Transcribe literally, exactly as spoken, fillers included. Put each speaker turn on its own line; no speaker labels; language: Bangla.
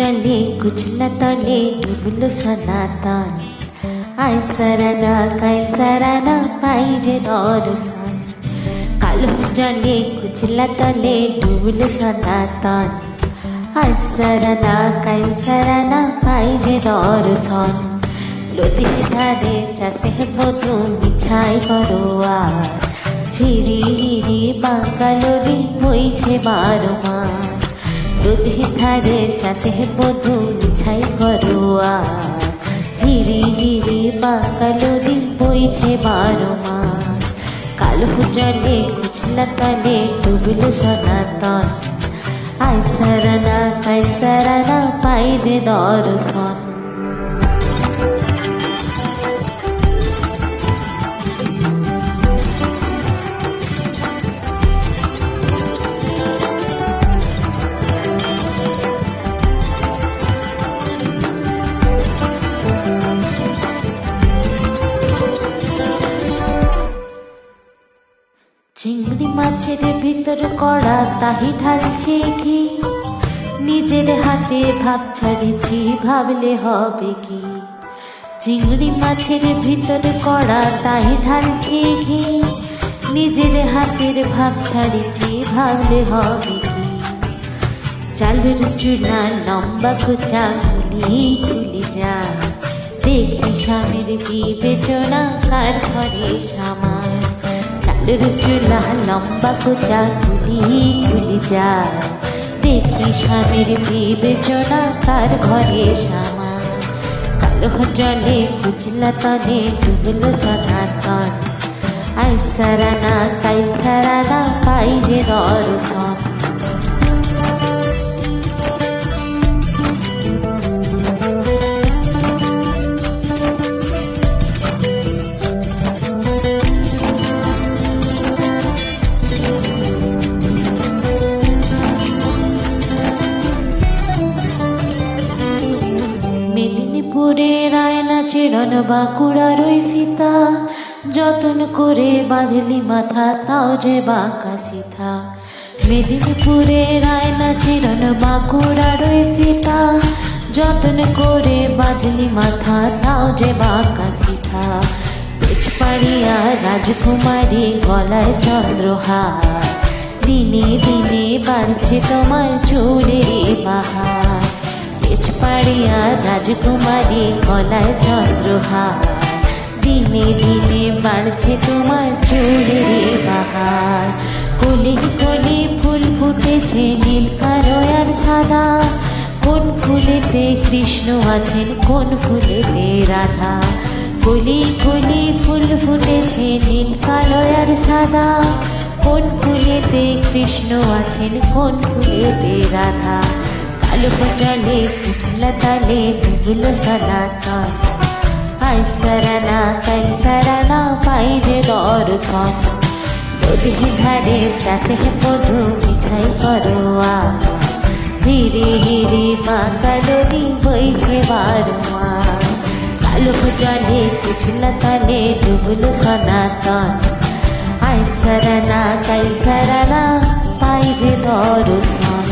जले कुचला तले डुबलो सनातन आइ सराना काल सराना पाइजे दर्शन कालो जले कुचला तले डुबलो सनातन आइ सराना काल सराना पाइजे दर्शन लोधी धारे चाषे बधु बिछाई बरोआस झिरी हिरी बांका लोदी बইছে बारो मास लोधी धारे चाषे बधु बिछाई बरोआस झिरी हिरी बांका लोदी बইছে बारो मास कालो जले कुचला तले डुबलो सनातन आइ सराना काल सराना पाइजे दर्शन चिंगड़ी माछेर भीतर कड़ा ताही ढालछे कि निजेर हाथे भाव छाड़ेछि भाबले हबे कि चिंगड़ी माछेर भीतर कड़ा ताही ढालछे कि निजेर हाथेर भाव छाड़ेछि भाबले हबे कि चालेर चूला लम्बा कोचा गुली गुली যায় देखी স্বামীর বিবেচনা কার ঘরে সামার चालेर चूल्हा लम्बा कोचा गुली गुली যায় देखी স্বামীর বিবেচনা কার ঘরে সামার কালো জলে কুচলা তলে ডুবলো সনাতন আই সরানা কাল সরানা পাইजे দর্শন মেদিনীপুরের আয়না চিরন বাঁকুড়ার ওই ফিতা যতন করে বাঁধলি মাথা তাও যে বাঁকা সিথা মেদিনীপুরের আয়না চিরন বাঁকুড়ার ওই ফিতা যতন করে বাঁধলি মাথা তাও যে বাঁকা সিথা পেছপাড়িয়া রাজকুমারী গলায় চন্দ্রহার দিনে দিনে বাড়ছে তোমার চুলের বাহার পেছপাড়িয়া রাজকুমারী গলায় চন্দ্রহার দিনে দিনে বাড়ছে তোমার চুলের বাহার কলি কলি ফুল ফুটেছে নীল কালো আর সাদা কোন ফুলেতে কৃষ্ণ আছেন কোন ফুলেতে রাধা কলি কলি ফুল ফুটেছে নীল কালো আর সাদা কোন ফুলেতে কৃষ্ণ আছেন কোন ফুলেতে রাধা কালো জলে কুচলা তলে ডুবলো সনাতন আই সরানা কাল সরানা পাইजे দর্শন লোধি ধারে চাষে বধু বিছাই বरोआस झिरी हिरी बांका लोदी বইছে বারো মাস কালো জলে কুচলা তলে ডুবলো সনাতন আই সরানা কাল সরানা পাইजे দর্শন।